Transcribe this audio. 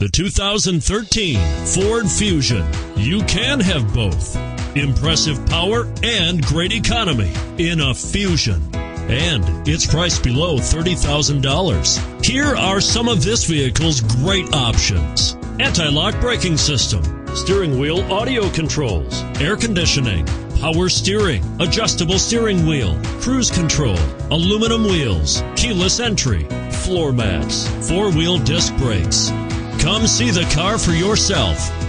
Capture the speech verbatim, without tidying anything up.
The two thousand thirteen Ford Fusion. You can have both. Impressive power and great economy in a Fusion. And it's priced below thirty thousand dollars. Here are some of this vehicle's great options: anti-lock braking system, steering wheel audio controls, air conditioning, power steering, adjustable steering wheel, cruise control, aluminum wheels, keyless entry, floor mats, four-wheel disc brakes. Come see the car for yourself.